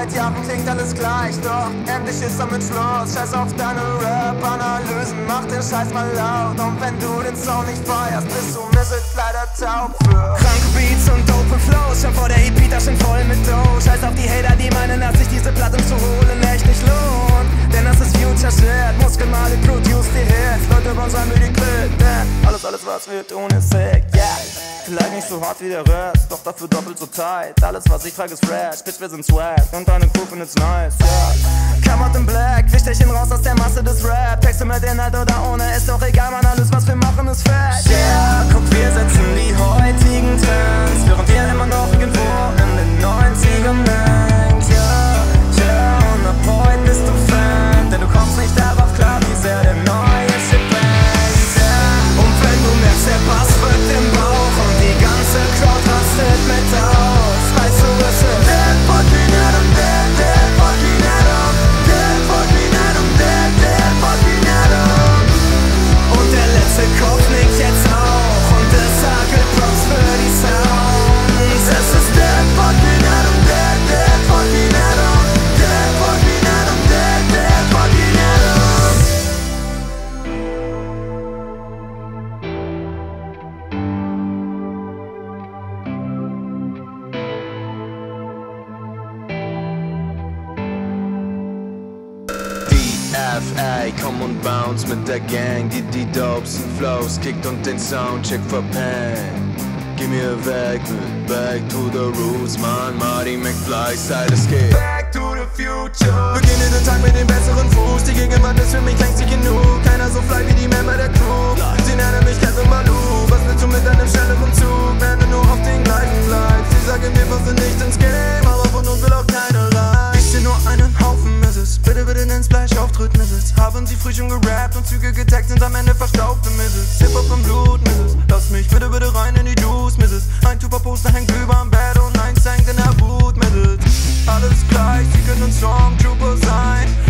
Seit Jahren klingt alles gleich, doch endlich ist damit Schluss. Scheiß auf deine Rap-Analysen, mach den Scheiß mal laut. Und wenn du den Sound nicht feierst, bist du Misset leider taub für kranke Beats und dope Flows. Schon vor der EP, da schon voll mit Dough. Scheiß auf die Hater, die meinen, dass sich diese Platte zu holen echt nicht lohnt. Denn das ist Future Shit, Muskelmale produce die Hits. Leute wollen sein wie die Clip, denn alles was wir tun ist sick, yeah. Vielleicht nicht so hart wie der Rest, doch dafür doppelt so tight. Alles was ich trage ist fresh, bitch wir sind swag und deine Crew findet's nice, yeah. Come out in black, Lichterchen raus aus der Masse des Rap. Texte mit Inhalt oder ohne, ist doch egal, man, alles was wir machen ist fett. Yeah, guck, wir setzen die heutigen Trends, während ihr immer noch irgendwo in den 90ern hängt, yeah, yeah. Und ab heute bist du Fan, denn du kommst nicht darauf klar, wie sehr der neue Shit brennt, yeah. Und wenn du merkst, der Bass wird im Bauch und die ganze Crowd rastet mit aus, weißt du, es ist Dead fucking Adam, dead fucking Adam, dead fucking Adam, dead fucking Adam. Und der letzte Kopf nickt jetzt auch und es hagelt Props für die Sounds. Es ist Dead fucking Adam, dead fucking Adam, dead fucking Adam, dead fucking Adam. DFA, komm und bounce mit der Gang, die dopesten Flows kickt und den Soundcheck verpennt. Geh mir weg mit Back to the Roots, man, Marty McFly, seit es geht Back to the Future. Beginne den Tag mit dem besseren Fuß, die Gegenwart ist für mich längst nicht genug. Keiner so fly wie die Member der Crew, sie nennen mich Kevin Malou. Was willst du mit einem schnelleren Zug, wenn du nur auf den gleichen bleibst? Sie sagen, wir passen nicht ins Game, aber von uns will auch keiner rein. Ich seh nur einen Haufen Misses, bitte nenn's Fleisch auftritt Misses. Haben sie früh schon gerappt und Züge getaggt, sind am Ende verstaubte Misses. Hip-Hop im Blut Misses, lass mich bitte rein in die Juice Misses. Ein Tupac-Poster hängt überm Bett und eins hängt in der Boot Misses. Alles gleich, sie können Stormtrooper sein.